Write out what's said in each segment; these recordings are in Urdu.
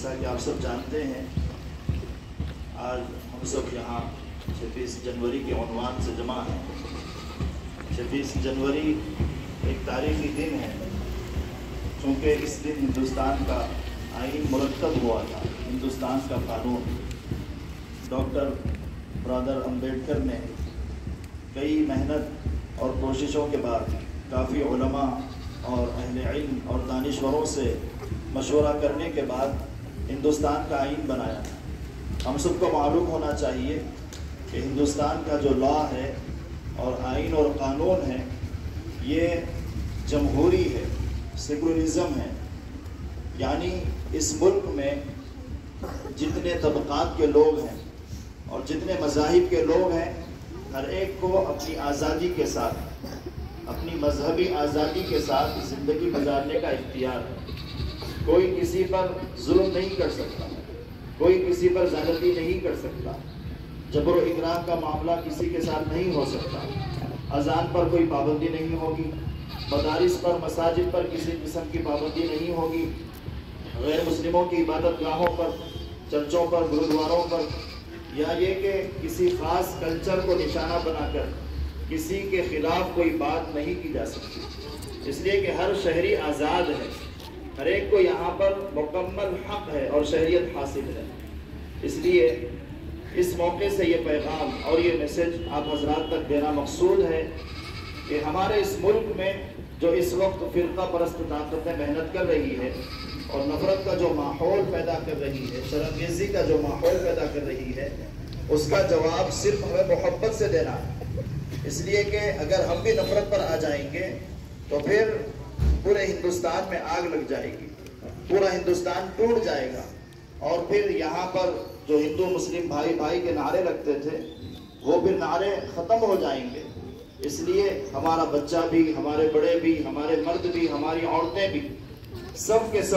جیسا کہ آپ سب جانتے ہیں، آج ہم سب یہاں 26 جنوری کے عنوان سے جمع ہیں۔ 26 جنوری ایک تاریخی دن ہے، چونکہ اس دن ہندوستان کا آئین مرتب ہوا تھا، ہندوستان کا قانون۔ ڈاکٹر برادر امبیڈکر نے کئی محنت اور کوششوں کے بعد کافی علماء اور اہل علم اور دانشوروں سے مشورہ کرنے کے بعد ہندوستان کا آئین بنایا۔ ہم سب کو معلوم ہونا چاہیے کہ ہندوستان کا جو لا ہے اور آئین اور قانون ہے، یہ جمہوری ہے، سیکولرزم ہے، یعنی اس ملک میں جتنے طبقات کے لوگ ہیں اور جتنے مذاہب کے لوگ ہیں، ہر ایک کو اپنی آزادی کے ساتھ، اپنی مذہبی آزادی کے ساتھ زندگی گزارنے کا اختیار ہے۔ کوئی کسی پر ظلم نہیں کر سکتا، کوئی کسی پر زیادتی نہیں کر سکتا، جبر و اکراه کا معاملہ کسی کے ساتھ نہیں ہو سکتا، اذان پر کوئی پابندی نہیں ہوگی، مدارس پر، مساجد پر کسی قسم کی پابندی نہیں ہوگی، غیر مسلموں کی عبادت گاہوں پر، چرچوں پر، گرودواروں پر، یا یہ کہ کسی خاص کلچر کو نشانہ بنا کر کسی کے خلاف کوئی بات نہیں کی جا سکتی، اس لیے کہ ہر شہری آزاد ہے، ہر ایک کو یہاں پر مکمل حق ہے اور شہریت حاصل ہے۔ اس لیے اس موقع سے یہ پیغام اور یہ میسج آپ حضرات تک دینا مقصود ہے کہ ہمارے اس ملک میں جو اس وقت فرقہ پرست طاقتیں محنت کر رہی ہے اور نفرت کا جو ماحول پیدا کر رہی ہے، شرمگیزی کا جو ماحول پیدا کر رہی ہے، اس کا جواب صرف ہمیں محبت سے دینا ہے۔ اس لیے کہ اگر ہم بھی نفرت پر آ جائیں گے تو پھر پورے ہندوستان میں آگ لگ جائے گی، پورا ہندوستان ٹوٹ جائے گا، اور پھر یہاں پر جو ہندو مسلم بھائی بھائی کے نعرے لگتے تھے وہ پھر نعرے ختم ہو جائیں گے۔ اس لیے ہمارا بچہ بھی، ہمارے بڑے بھی، ہمارے مرد بھی، ہماری عورتیں بھی، سب کے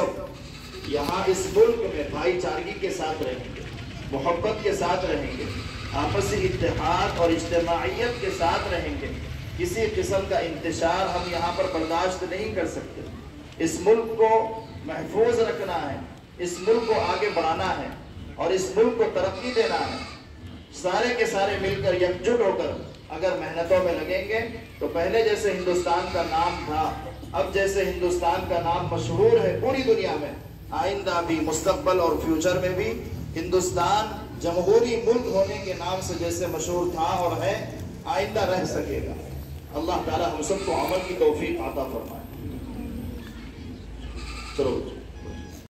سب یہاں اس ملک میں بھائی چارگی کے ساتھ رہیں گے، محبت کے ساتھ رہیں گے، آپسی اتحاد اور اجتماعیت کے ساتھ رہیں گے۔ کسی قسم کا انتشار ہم یہاں پر برداشت نہیں کر سکتے۔ اس ملک کو محفوظ رکھنا ہے، اس ملک کو آگے بڑھانا ہے اور اس ملک کو ترقی دینا ہے۔ سارے کے سارے مل کر یکجٹ ہو کر اگر محنتوں میں لگیں گے تو پہلے جیسے ہندوستان کا نام تھا، اب جیسے ہندوستان کا نام مشہور ہے پوری دنیا میں، آئندہ بھی، مستقبل اور فیوچر میں بھی ہندوستان جمہوری ملک ہونے کے نام سے جیسے مشہور تھا اور ہے، آئندہ رہ سکے گا۔ اللہ تعالی ہم سب کو عمل کی توفیق عطا فرمائے۔ چلو